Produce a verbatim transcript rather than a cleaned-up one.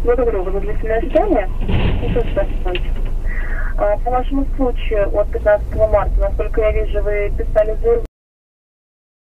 Благодарю вас за длительное ожидание. По вашему случаю от пятнадцатого марта, насколько я вижу, вы писали заявление